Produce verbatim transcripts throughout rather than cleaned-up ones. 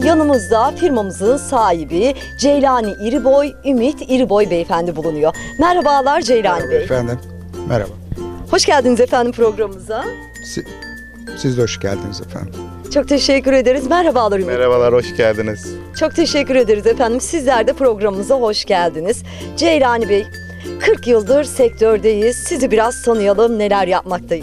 yanımızda firmamızın sahibi Ceylani İriboy, Ümit İriboy beyefendi bulunuyor. Merhabalar Ceylani Merhaba Bey. efendim. Merhaba. Hoş geldiniz efendim programımıza. Siz, siz de hoş geldiniz efendim. Çok teşekkür ederiz. Merhabalar Ümit. Merhabalar, hoş geldiniz. Çok teşekkür ederiz efendim. Sizler de programımıza hoş geldiniz. Ceylani Bey, kırk yıldır sektördeyiz. Sizi biraz tanıyalım. Neler yapmaktayız?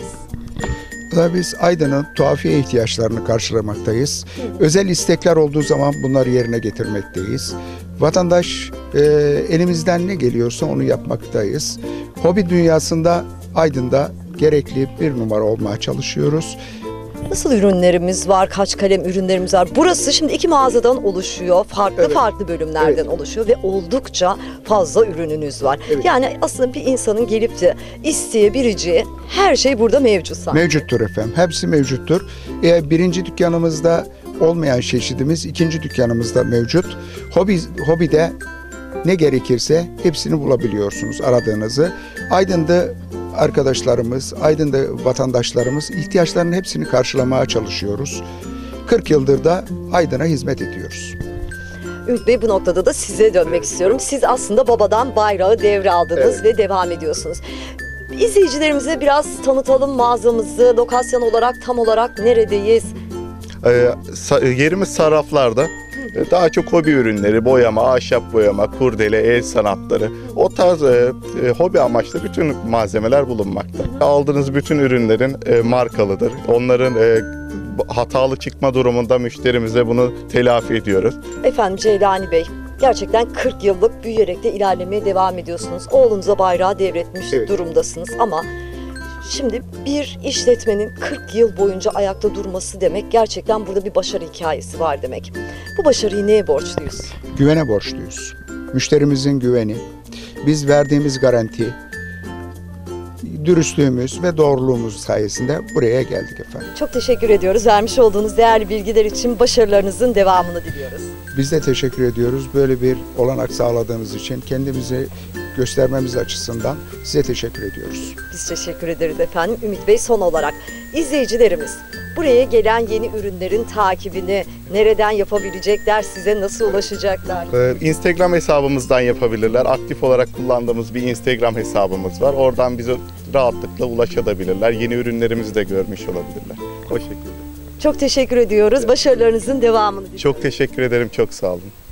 Biz Aydın'ın tuhafiye ihtiyaçlarını karşılamaktayız. Özel istekler olduğu zaman bunları yerine getirmekteyiz. Vatandaş e, elimizden ne geliyorsa onu yapmaktayız. Hobi dünyasında Aydın'da gerekli bir numara olmaya çalışıyoruz. Nasıl ürünlerimiz var? Kaç kalem ürünlerimiz var? Burası şimdi iki mağazadan oluşuyor. Farklı Evet. farklı bölümlerden Evet. oluşuyor ve oldukça fazla ürününüz var. Evet. Yani aslında bir insanın gelip de isteyebileceği her şey burada mevcut sanki. Mevcuttur efendim. Hepsi mevcuttur. E, birinci dükkanımızda olmayan çeşidimiz ikinci dükkanımızda mevcut. Hobi, hobide ne gerekirse hepsini bulabiliyorsunuz aradığınızı. Aydın'da arkadaşlarımız, Aydın'da vatandaşlarımız ihtiyaçlarının hepsini karşılamaya çalışıyoruz. kırk yıldır da Aydın'a hizmet ediyoruz. Ümit Bey, bu noktada da size dönmek istiyorum. Siz aslında babadan bayrağı devraldınız Evet. ve devam ediyorsunuz. İzleyicilerimize biraz tanıtalım mağazamızı, lokasyon olarak tam olarak neredeyiz? Ee, sa- yerimiz sarraflarda. Ee, Daha çok hobi ürünleri, boyama, ahşap boyama, kurdele, el sanatları, o tarz e, e, hobi amaçlı bütün malzemeler bulunmakta. Aldığınız bütün ürünlerin e, markalıdır. Onların e, hatalı çıkma durumunda müşterimize bunu telafi ediyoruz. Efendim Ceylani Bey, gerçekten kırk yıllık büyüyerek de ilerlemeye devam ediyorsunuz. Oğlunuza bayrağı devretmiş Evet. durumdasınız ama şimdi bir işletmenin kırk yıl boyunca ayakta durması demek, gerçekten burada bir başarı hikayesi var demek. Bu başarıyı neye borçluyuz? Güvene borçluyuz. Müşterimizin güveni, biz verdiğimiz garanti, dürüstlüğümüz ve doğruluğumuz sayesinde buraya geldik efendim. Çok teşekkür ediyoruz. Vermiş olduğunuz değerli bilgiler için başarılarınızın devamını diliyoruz. Biz de teşekkür ediyoruz. Böyle bir olanak sağladığınız için kendimizi göstermemiz açısından size teşekkür ediyoruz. Biz teşekkür ederiz efendim. Ümit Bey, son olarak izleyicilerimiz buraya gelen yeni ürünlerin takibini nereden yapabilecekler, size nasıl ulaşacaklar? Ee, Instagram hesabımızdan yapabilirler. Aktif olarak kullandığımız bir Instagram hesabımız var. Oradan bize rahatlıkla ulaşabilirler. Yeni ürünlerimizi de görmüş olabilirler. O şekilde. Çok teşekkür ediyoruz. Başarılarınızın devamını diliyoruz. Çok teşekkür ederim. Çok sağ olun.